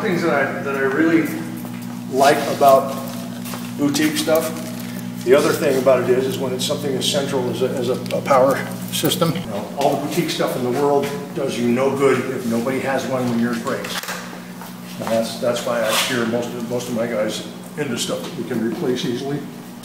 things that I really like about boutique stuff. The other thing about it is when it's something as central as a power system. You know, all the boutique stuff in the world does you no good if nobody has one when yours breaks. And that's why I steer most of my guys into stuff that we can replace easily.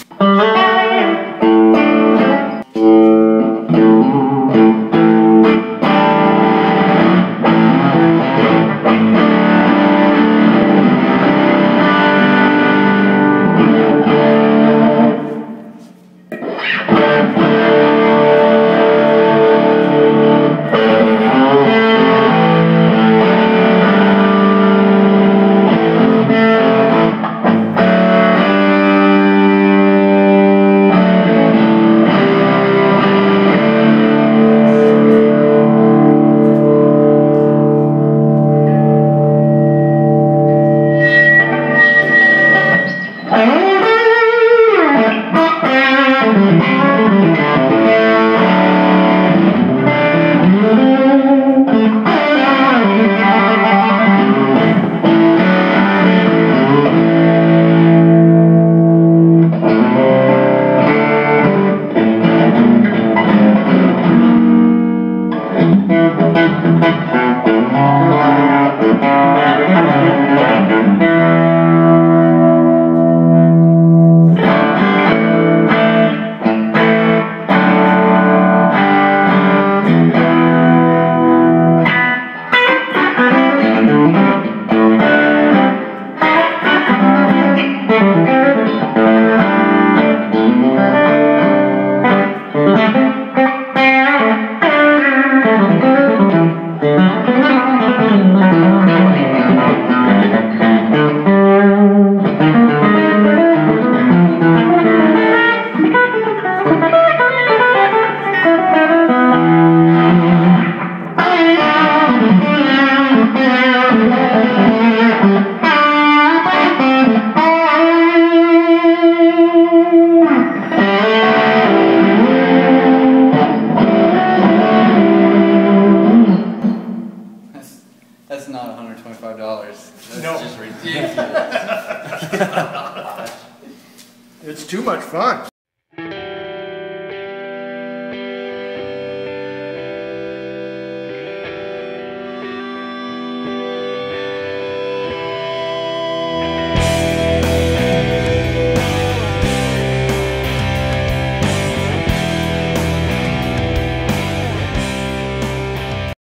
That's not $125. That's no. Just ridiculous. It's too much fun.